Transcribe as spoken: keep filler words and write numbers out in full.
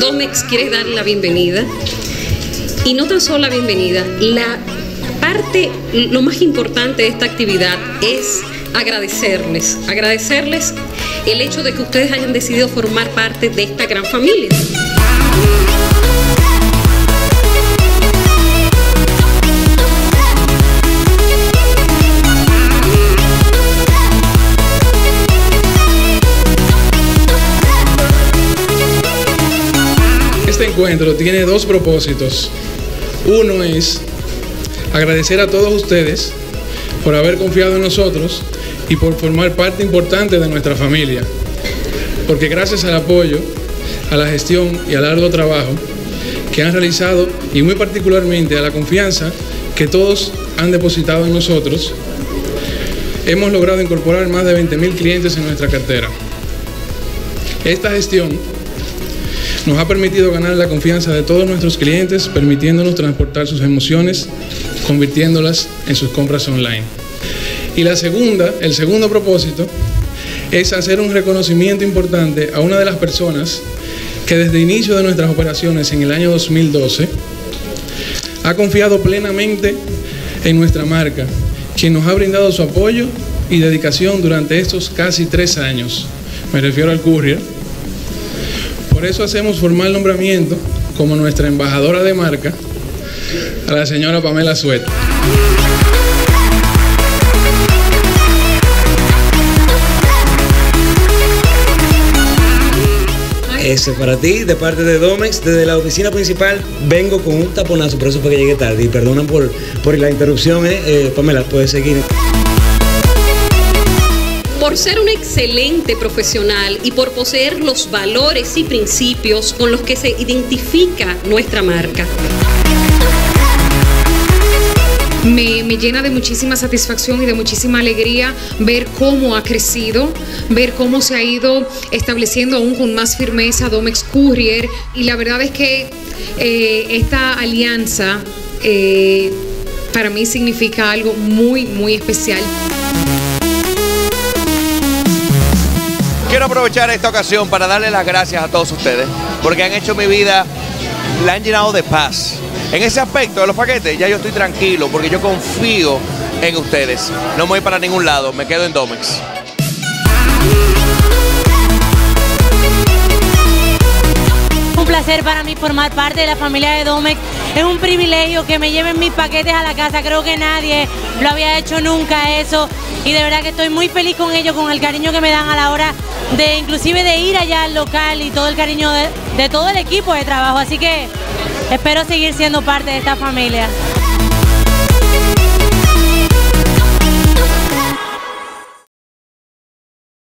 Domex quiere dar la bienvenida, y no tan solo la bienvenida, la parte, lo más importante de esta actividad es agradecerles, agradecerles el hecho de que ustedes hayan decidido formar parte de esta gran familia. Este encuentro tiene dos propósitos. Uno es agradecer a todos ustedes por haber confiado en nosotros y por formar parte importante de nuestra familia. Porque gracias al apoyo, a la gestión y al arduo trabajo que han realizado, y muy particularmente a la confianza que todos han depositado en nosotros, hemos logrado incorporar más de veinte mil clientes en nuestra cartera. Esta gestión nos ha permitido ganar la confianza de todos nuestros clientes, permitiéndonos transportar sus emociones, convirtiéndolas en sus compras online. Y la segunda, el segundo propósito, es hacer un reconocimiento importante a una de las personas que desde el inicio de nuestras operaciones en el año dos mil doce ha confiado plenamente en nuestra marca, quien nos ha brindado su apoyo y dedicación durante estos casi tres años. Me refiero al Courier. Por eso hacemos formal nombramiento como nuestra embajadora de marca a la señora Pamela Suet. Ese para ti, de parte de Domex, desde la oficina principal vengo con un taponazo, por eso fue que llegué tarde y perdonan por, por la interrupción, eh, eh, Pamela, puedes seguir. Por ser un excelente profesional y por poseer los valores y principios con los que se identifica nuestra marca. Me, me llena de muchísima satisfacción y de muchísima alegría ver cómo ha crecido, ver cómo se ha ido estableciendo aún con más firmeza Domex Courier, y la verdad es que eh, esta alianza eh, para mí significa algo muy, muy especial. Quiero aprovechar esta ocasión para darle las gracias a todos ustedes porque han hecho mi vida, la han llenado de paz. En ese aspecto de los paquetes ya yo estoy tranquilo porque yo confío en ustedes. No me voy para ningún lado, me quedo en Domex. Un placer para mí formar parte de la familia de Domex. Es un privilegio que me lleven mis paquetes a la casa. Creo que nadie lo había hecho nunca eso. Y de verdad que estoy muy feliz con ellos, con el cariño que me dan a la hora de inclusive de ir allá al local y todo el cariño de, de todo el equipo de trabajo. Así que espero seguir siendo parte de esta familia.